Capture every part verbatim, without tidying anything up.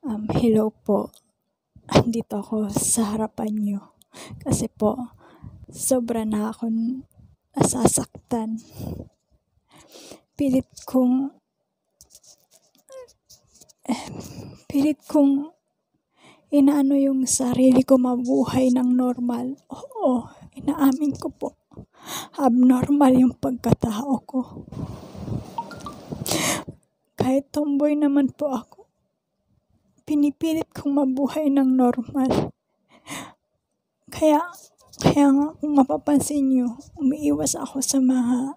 Um, hello po. Andito ako sa harapan niyo kasi po sobra na akong nasasaktan. Pilit kong eh, pilit kong inaano yung sarili ko mabuhay ng normal. Oo, inaamin ko po. Abnormal yung pagkatao ko. Kahit tomboy naman po ako, pinipilit kong mabuhay ng normal. Kaya, kaya nga kung mapapansin nyo, umiiwas ako sa mga,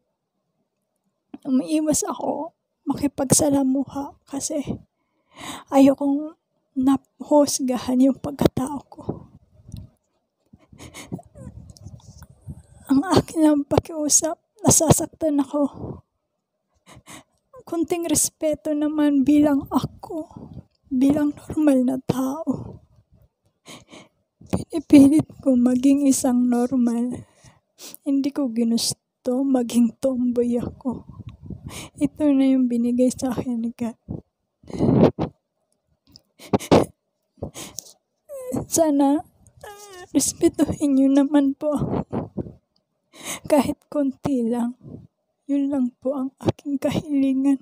umiiwas ako makipagsalamuha kasi ayokong nahusgahan yung pagkatao ko. Ang akin lang pakiusap, nasasaktan ako. Kunting respeto naman bilang ako, bilang normal na tao. Pinipilit ko maging isang normal. Hindi ko ginusto maging tomboy ako. Ito na yung binigay sa akin ni God. Sana uh, respetuhin nyo naman po ako. Kahit konti lang. Yun lang po ang aking kahilingan.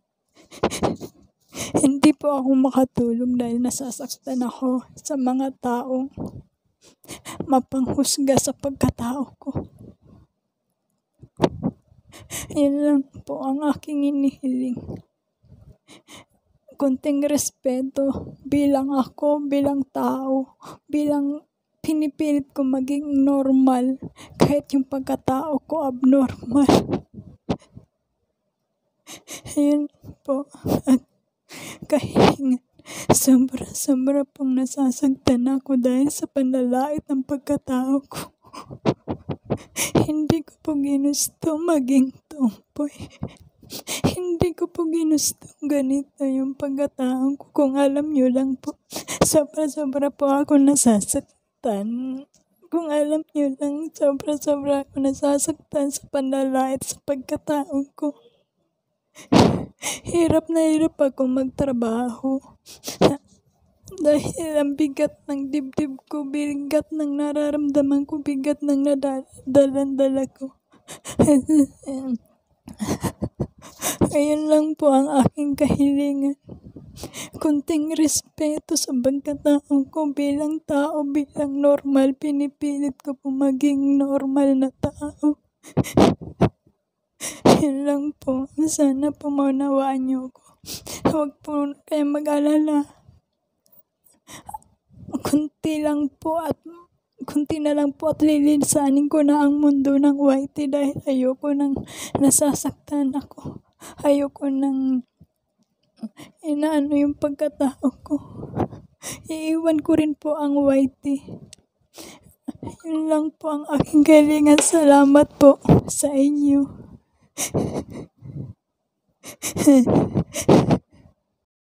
Hindi po ako makatulong dahil nasasaktan ako sa mga taong mapanghusga sa pagkatao ko. Yun lang po ang aking inihiling. Konting respeto bilang ako, bilang tao, bilang pinipilit ko maging normal kahit yung pagkatao ko abnormal. Ayun po at kahilingan. Sobra-sobra pong nasasaktan ako dahil sa panlalait ng pagkatao ko. Hindi ko po ginusto maging tomboy. Hindi ko po ginusto ganito yung pagkatao ko. Kung alam nyo lang po, sobra-sobra po ako nasasaktan. Kung alam nyo lang, sobra-sobra ako nasasaktan sa panlalait sa pagkatao ko. Hirap na hirap ako magtrabaho. Dahil ang bigat ng dibdib ko, bigat ng nararamdaman ko, bigat ng nadalandala ko. Ayun lang po ang aking kahilingan. Kunting respeto sa pagkatao ko bilang tao, bilang normal. Pinipilit ko po maging normal na tao. Yun lang po. Sana po maunawaan niyo ko. Huwag po kayo mag-alala. Kunti lang po at kunti na lang po at lilinisanin ko na ang mundo ng whitey dahil ayoko nang nasasaktan ako. Ayoko nang inaano yung pagkatao ko. Iiwan ko rin po ang whitey. Yun lang po ang aking kahilingan. Salamat po sa inyo.